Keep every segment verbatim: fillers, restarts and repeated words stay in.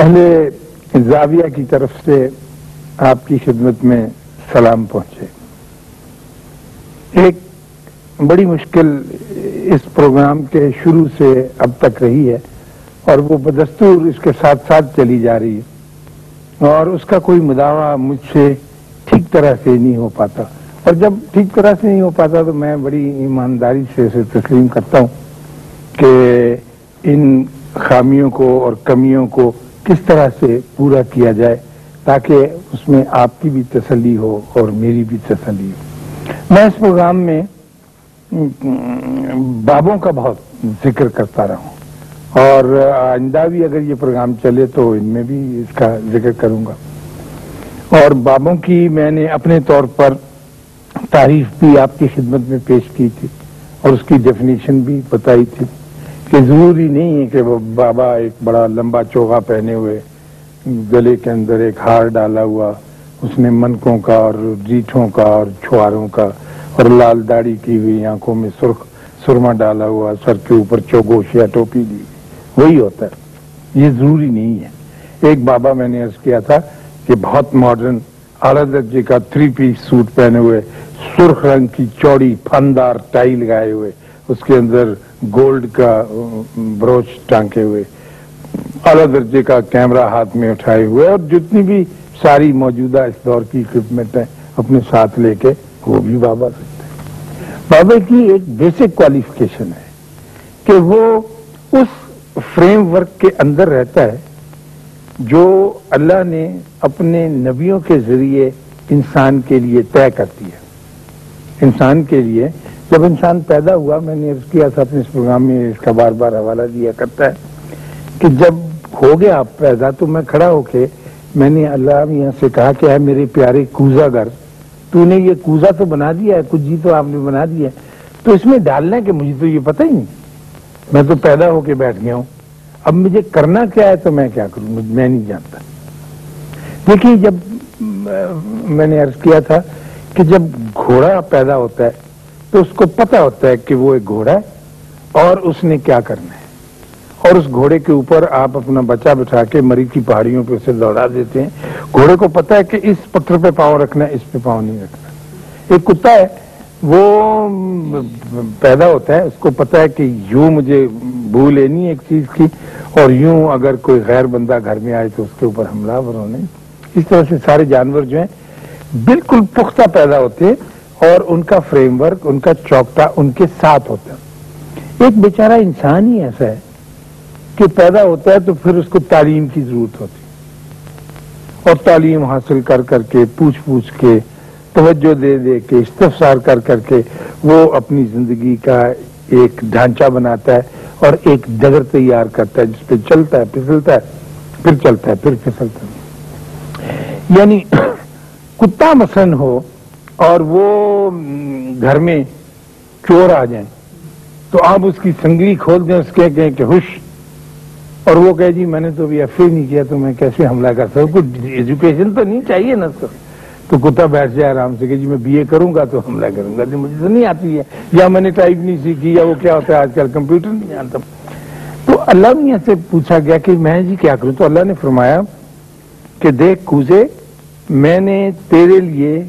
پہلے زاویہ کی طرف سے آپ کی خدمت میں سلام پہنچے. ایک بڑی مشکل اس پروگرام کے شروع سے اب تک رہی ہے اور وہ بدستور اس کے ساتھ ساتھ چلی جا رہی ہے اور اس کا کوئی مداوع مجھ سے ٹھیک طرح سے نہیں ہو پاتا. اور جب ٹھیک طرح سے نہیں ہو پاتا تو میں بڑی ایمانداری سے اسے تسلیم کرتا ہوں کہ ان خامیوں کو اور کمیوں کو کس طرح سے پورا کیا جائے تاکہ اس میں آپ کی بھی تسلی ہو اور میری بھی تسلی ہو. میں اس پروگرام میں بابوں کا بہت ذکر کرتا رہا ہوں اور آئندہ بھی اگر یہ پروگرام چلے تو ان میں بھی اس کا ذکر کروں گا. اور بابوں کی میں نے اپنے طور پر تعریف بھی آپ کی خدمت میں پیش کی تھی اور اس کی ڈیفینیشن بھی بتائی تھی کہ ضروری نہیں ہے کہ وہ بابا ایک بڑا لمبا چوغا پہنے ہوئے گلے کے اندر ایک ہار ڈالا ہوا اس نے منکوں کا اور ریٹھوں کا اور چھواروں کا اور لال داڑھی کی ہوئی آنکھوں میں سرخ سرما ڈالا ہوا سر کے اوپر چوگوش یا ٹوپی لی وہی ہوتا ہے. یہ ضروری نہیں ہے. ایک بابا میں نے عرض کیا تھا کہ بہت ماڈرن اعلیٰ درجے کا تھری پیس سوٹ پہنے ہوئے سرخ رنگ کی چوڑی پھندار ٹائی لگائے ہوئے اس کے اندر گولڈ کا بروچ ٹانکے ہوئے اعلیٰ درجے کا کیمرہ ہاتھ میں اٹھائے ہوئے اور جتنی بھی ساری موجودہ اس دور کی اکوپمنٹ ہیں اپنے ساتھ لے کے وہ بھی بابا سکتے ہیں. بابا کی ایک بیسک کوالیفیکیشن ہے کہ وہ اس فریم ورک کے اندر رہتا ہے جو اللہ نے اپنے نبیوں کے ذریعے انسان کے لیے طے کر دیا. انسان کے لیے جب انسان پیدا ہوا میں نے عرض کیا تھا اپنے اس پروگرام میں اس کا بار بار حوالہ دیا کرتا ہے کہ جب ہو گیا آپ پیدا تو میں کھڑا ہو کے میں نے اللہ میاں سے کہا کہ اے میرے پیارے کوزا گر تو نے یہ کوزا تو بنا دیا ہے کچھ جی تو آپ نے بنا دیا ہے تو اس میں ڈالنا ہے کہ مجھے تو یہ پتہ ہی نہیں میں تو پیدا ہو کے بیٹھ گیا ہوں اب مجھے کرنا کیا ہے تو میں کیا کروں میں نہیں جانتا. دیکھیے جب میں نے عرض کیا تھا کہ جب گھوڑا پیدا ہوتا ہے تو اس کو پتا ہوتا ہے کہ وہ ایک گھوڑا ہے اور اس نے کیا کرنا ہے اور اس گھوڑے کے اوپر آپ اپنا بچہ بٹھا کے مری کی پہاڑیوں پہ اسے دوڑا دیتے ہیں. گھوڑے کو پتا ہے کہ اس پتھر پہ پاؤں رکھنا ہے اس پہ پاؤں نہیں رکھنا. ایک کتا ہے وہ پیدا ہوتا ہے اس کو پتا ہے کہ یوں مجھے بو لینی ہے ایک چیز کی اور یوں اگر کوئی غیر بندہ گھر میں آئے تو اس کے اوپر حملہ ور ہونے. اس طرح سے سارے جانور جو ہیں بالکل پختہ پیدا ہوتے ہیں اور ان کا فریم ورک ان کا چوکٹا ان کے ساتھ ہوتا ہے. ایک بیچارہ انسان ہی ایسا ہے کہ پیدا ہوتا ہے تو پھر اس کو تعلیم کی ضرورت ہوتی ہے اور تعلیم حاصل کر کر کے پوچھ پوچھ کے توجہ دے دے کے استفسار کر کر کے وہ اپنی زندگی کا ایک ڈھانچہ بناتا ہے اور ایک ڈگر تیار کرتا ہے جس پہ چلتا ہے پھسلتا ہے پھر چلتا ہے پھر پھسلتا ہے. یعنی کتا مثلاً ہو اور وہ گھر میں چور آ جائیں تو آپ اس کی سنگلی کھول دیں اس کے کہیں کہ ہوش اور وہ کہے جی میں نے تو ابھی ایف اے نہیں کیا تو میں کیسے حملہ کر سکتا ہوں کچھ ایجوکیشن تو نہیں چاہیے نا سر. تو کتا بیٹھ جائے آرام سے کہ جی میں بی اے کروں گا تو حملہ کروں گا جی مجھے تو نہیں آتی ہے یا میں نے ٹائپ نہیں سیکھی یا وہ کیا ہوتا ہے آج کل کمپیوٹر نہیں جانتا. تو اللہ میاں سے پوچھا گیا کہ میں جی کیا کروں تو اللہ نے فرمایا کہ دیکھ کوزے میں نے تیرے لیے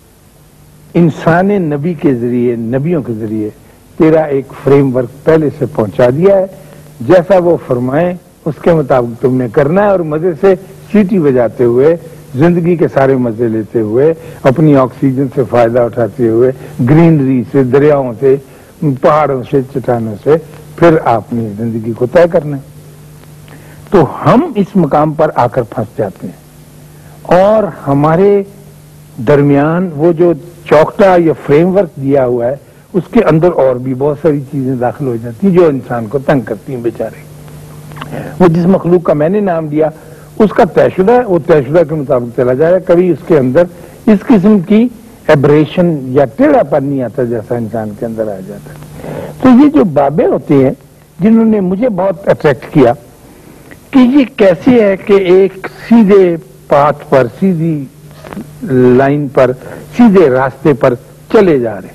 انسان نبی کے ذریعے نبیوں کے ذریعے تیرا ایک فریم ورک پہلے سے پہنچا دیا ہے جیسا وہ فرمائیں اس کے مطابق تم نے کرنا ہے اور مزے سے سیٹی بجاتے ہوئے زندگی کے سارے مزے لیتے ہوئے اپنی آکسیجن سے فائدہ اٹھاتے ہوئے گرینری سے دریاؤں سے پہاڑوں سے چٹانوں سے پھر آپ نے زندگی کو طے کرنا ہے. تو ہم اس مقام پر آ کر پھنس جاتے ہیں اور ہمارے درمیان وہ جو چوکٹا یا فریم ورک دیا ہوا ہے اس کے اندر اور بھی بہت ساری چیزیں داخل ہو جاتی ہیں جو انسان کو تنگ کرتی ہیں بیچارے. وہ جس مخلوق کا میں نے نام دیا اس کا طے شدہ ہے وہ طے شدہ کے مطابق چلا جائے گا. کبھی اس کے اندر اس قسم کی ایبریشن یا ٹیڑھا پن نہیں آتا جیسا انسان کے اندر آ جاتا ہے. تو یہ جو بابے ہوتے ہیں جنہوں نے مجھے بہت اٹریکٹ کیا کہ یہ کیسے ہے کہ ایک سیدھے پاتھ پر سیدھی لائن پر سیدھے راستے پر چلے جا رہے ہیں.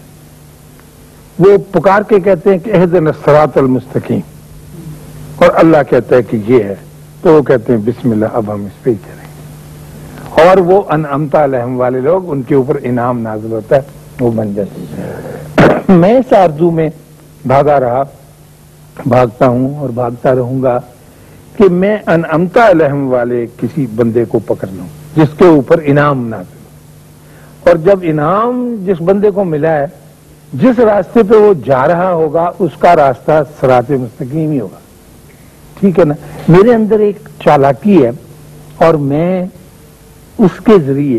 وہ پکار کے کہتے ہیں کہ اہدنا الصراط المستقیم اور اللہ کہتا ہے کہ یہ ہے تو وہ کہتے ہیں بسم اللہ اب ہم اس پہ ہی چلیں، اور وہ انعمت علیہم والے لوگ ان کے اوپر انعام نازل ہوتا ہے، وہ بن جاتے ہیں۔ میں اس آرزو میں بھاگا رہا، بھاگتا ہوں اور بھاگتا رہوں گا کہ میں انعمت علیہم والے کسی بندے کو پکڑ لوں جس کے اوپر انعام نازل ہو، اور جب انعام جس بندے کو ملا ہے، جس راستے پہ وہ جا رہا ہوگا اس کا راستہ صراط مستقیم ہی ہوگا، ٹھیک ہے نا۔ میرے اندر ایک چالاکی ہے اور میں اس کے ذریعے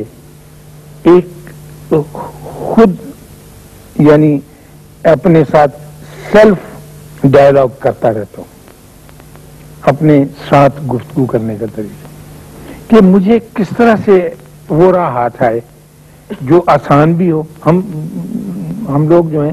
ایک خود یعنی اپنے ساتھ سیلف ڈائلاگ کرتا رہتا ہوں، اپنے ساتھ گفتگو کرنے کا طریقہ، کہ مجھے کس طرح سے وہ راہ ہاتھ آئے جو آسان بھی ہو۔ ہم ہم لوگ جو ہیں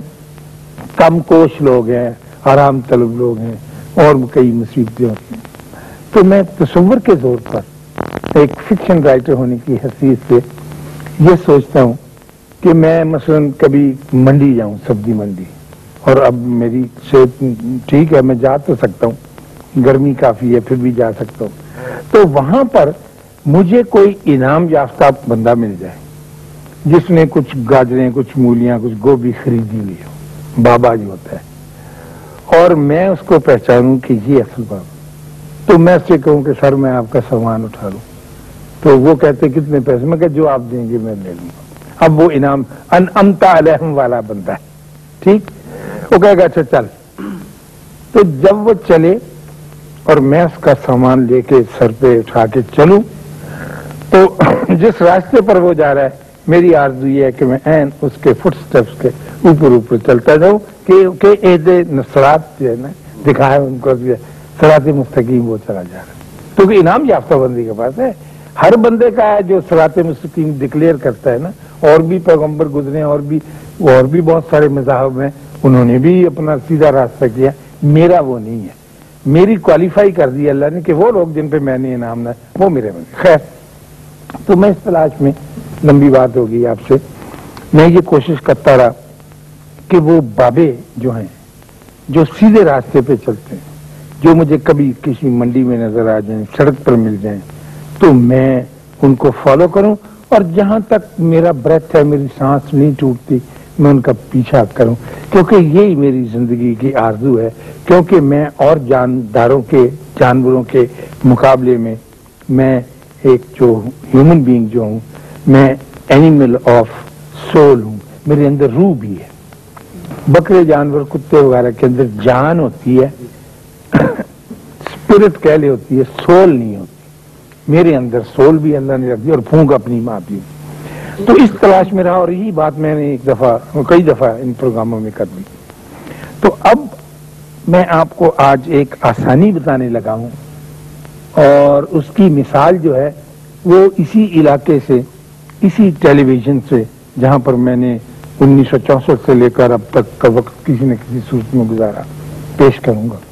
کم کوش لوگ ہیں، آرام طلب لوگ ہیں، اور کئی مصیبتیں ہوتی ہیں، تو میں تصور کے زور پر ایک فکشن رائٹر ہونے کی حیثیت سے یہ سوچتا ہوں کہ میں مثلا کبھی منڈی جاؤں، سبزی منڈی، اور اب میری صحت ٹھیک ہے، میں جا تو سکتا ہوں، گرمی کافی ہے پھر بھی جا سکتا ہوں، تو وہاں پر مجھے کوئی انعام یافتہ بندہ مل جائے جس نے کچھ گاجریں، کچھ مولیاں، کچھ گوبھی خریدی ہوئی ہو، بابا جو ہوتا ہے، اور میں اس کو پہچانوں کہ یہ اصل بابا، تو میں اس سے کہوں کہ سر میں آپ کا سامان اٹھا لوں، تو وہ کہتے کتنے پیسے، میں کہ جو آپ دیں گے میں لے لوں گا۔ اب وہ انعام انعمت علیہم والا بنتا ہے، ٹھیک، وہ کہے گا اچھا چل، تو جب وہ چلے اور میں اس کا سامان لے کے سر پہ اٹھا کے چلوں، تو جس راستے پر وہ جا رہا ہے میری آرزو یہ ہے کہ میں این اس کے فٹ سٹیپس کے اوپر اوپر چلتا جاؤں کہ عہد نصرات جو ہے نا دکھائے ان کو، صراط مستقیم وہ چلا جا رہا ہے، کیونکہ انعام یافتہ بندی کے پاس ہے، ہر بندے کا ہے جو صراط مستقیم ڈکلیئر کرتا ہے نا۔ اور بھی پیغمبر گزرے، اور بھی اور بھی بہت سارے مذاہب ہیں، انہوں نے بھی اپنا سیدھا راستہ کیا، میرا وہ نہیں ہے، میری کوالیفائی کر دی اللہ نے کہ وہ لوگ جن پہ میں نے انعام نہ وہ میرے میں۔ خیر، تو میں اس تلاش میں، لمبی بات ہوگی آپ سے، میں یہ کوشش کرتا رہا کہ وہ بابے جو ہیں جو سیدھے راستے پہ چلتے ہیں، جو مجھے کبھی کسی منڈی میں نظر آ جائیں، سڑک پر مل جائیں، تو میں ان کو فالو کروں، اور جہاں تک میرا بریتھ ہے، میری سانس نہیں ٹوٹتی، میں ان کا پیچھا کروں، کیونکہ یہی میری زندگی کی آرزو ہے، کیونکہ میں اور جانداروں کے، جانوروں کے مقابلے میں میں ایک جو ہیومن بینگ جو ہوں، میں اینیمل آف سول ہوں، میرے اندر روح بھی ہے۔ بکرے جانور، کتے وغیرہ کے اندر جان ہوتی ہے، اسپرٹ کہہ لے ہوتی ہے، سول نہیں ہوتی، میرے اندر سول بھی اللہ نے رکھ دی، اور پھونک اپنی ماں بھی۔ تو اس تلاش میں رہا، اور یہی بات میں نے ایک دفعہ کئی دفعہ ان پروگراموں میں کر دی۔ تو اب میں آپ کو آج ایک آسانی بتانے لگا ہوں، اور اس کی مثال جو ہے وہ اسی علاقے سے، اسی ٹیلی ویژن سے جہاں پر میں نے انیس سو چونسٹھ سے لے کر اب تک کا وقت کسی نہ کسی صورت میں گزارا، پیش کروں گا۔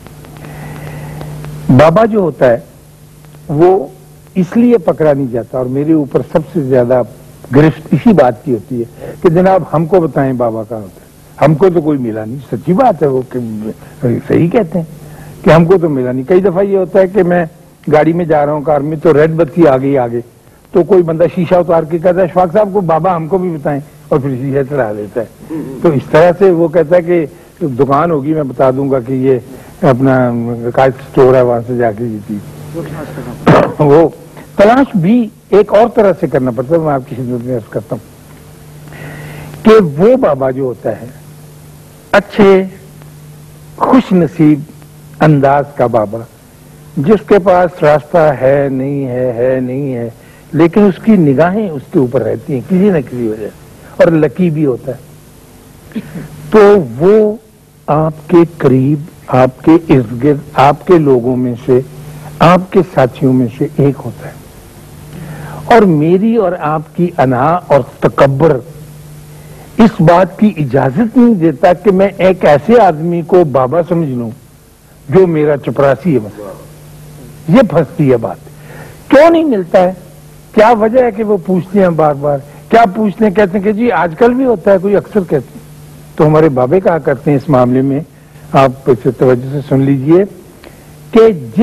بابا جو ہوتا ہے وہ اس لیے پکڑا نہیں جاتا، اور میرے اوپر سب سے زیادہ گرفت اسی بات کی ہوتی ہے کہ جناب ہم کو بتائیں بابا کہاں ہوتا ہے، ہم کو تو کوئی ملا نہیں۔ سچی بات ہے، وہ صحیح کہتے ہیں کہ ہم کو تو ملا نہیں۔ کئی دفعہ یہ ہوتا ہے کہ میں گاڑی میں جا رہا ہوں، کار میں، تو ریڈ بتی آ گئی آگے، تو کوئی بندہ شیشہ اتار کے کہتا ہے اشفاق صاحب کو بابا ہم کو بھی بتائیں، اور پھر شیشہ چلا دیتا ہے۔ تو اس طرح سے وہ کہتا ہے کہ دکان ہوگی، میں بتا دوں گا کہ یہ اپنا کاج اسٹور ہے، وہاں سے جا کے جیتی۔ وہ تلاش بھی ایک اور طرح سے کرنا پڑتا ہے، میں آپ کی خدمت میں عرض کرتا ہوں کہ وہ بابا جو ہوتا ہے اچھے خوش نصیب انداز کا بابا، جس کے پاس راستہ ہے نہیں ہے ہے نہیں ہے، لیکن اس کی نگاہیں اس کے اوپر رہتی ہیں کسی نہ کسی وجہ سے، اور لکی بھی ہوتا ہے، تو وہ آپ کے قریب، آپ کے ارد گرد، آپ کے لوگوں میں سے، آپ کے ساتھیوں میں سے ایک ہوتا ہے۔ اور میری اور آپ کی انا اور تکبر اس بات کی اجازت نہیں دیتا کہ میں ایک ایسے آدمی کو بابا سمجھ لوں جو میرا چپراسی ہے، بس یہ پھنستی ہے بات۔ کیوں نہیں ملتا ہے؟ کیا وجہ ہے کہ وہ پوچھتے ہیں بار بار؟ کیا پوچھتے ہیں؟ کہتے ہیں کہ جی آج کل بھی ہوتا ہے، کوئی اکثر کہتے ہیں۔ تو ہمارے بابے کہا کرتے ہیں اس معاملے میں، آپ اسے توجہ سے سن لیجئے، کہ جس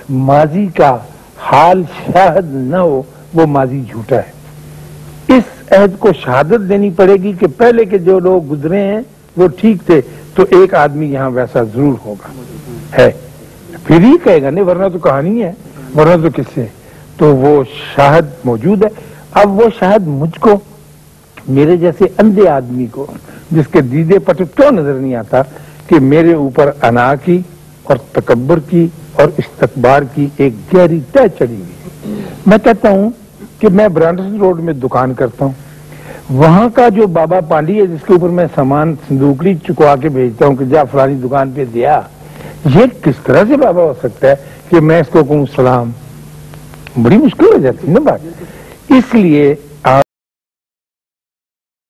ماضی کا حال شاہد نہ ہو وہ ماضی جھوٹا ہے. اس عہد کو شہادت دینی پڑے گی کہ پہلے کے جو لوگ گزرے ہیں وہ ٹھیک تھے, تو ایک آدمی یہاں ویسا ضرور ہوگا ہے, پھر ہی کہے گا, نہیں ورنہ تو کہانی ہے, ورنہ تو کس سے. تو وہ شاہد موجود ہے. اب وہ شاہد مجھ کو, میرے جیسے اندھے آدمی کو, جس کے دیدے پٹ کیوں نظر نہیں آتا کہ میرے اوپر انا کی اور تکبر کی اور استکبار کی ایک گہری تہ چڑھی ہوئی. میں کہتا ہوں کہ میں برانڈرسن روڈ میں دکان کرتا ہوں, وہاں کا جو بابا پانڈی ہے جس کے اوپر میں سامان صندوقڑی چکوا کے بھیجتا ہوں کہ جا فلانی دکان پہ دیا, یہ کس طرح سے بابا ہو سکتا ہے کہ میں اس کو کہوں سلام؟ بڑی مشکل ہو جاتی ہے نا بات. اس لیے